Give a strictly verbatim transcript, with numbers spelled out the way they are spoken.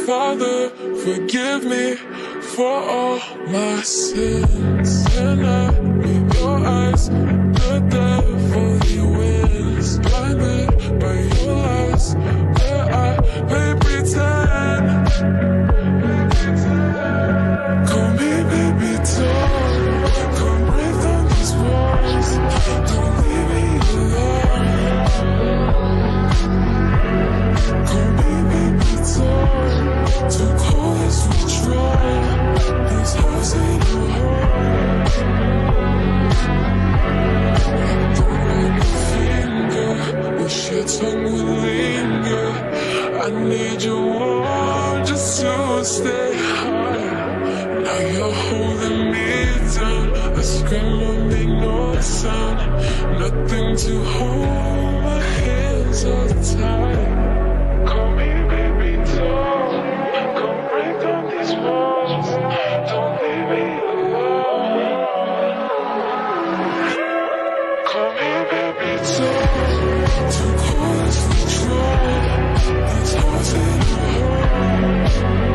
Father, forgive me for all my sins. And I meet your eyes, the devil he wins. Blinded by your lies, where I may pretend. Call me baby doll, come break down these walls. Don't leave me alone. Call me baby doll, too cold as withdrawal. These holes in your heart. I don't like a finger, wish your tongue would linger. I need your warmth just to stay high. Now you're holding me down. I scream and make no sound. Nothing to hold, my hands are tied. Call me baby doll, come break down these walls. Don't leave me alone. Call me baby doll, too cold as withdrawal. These holes in your heart.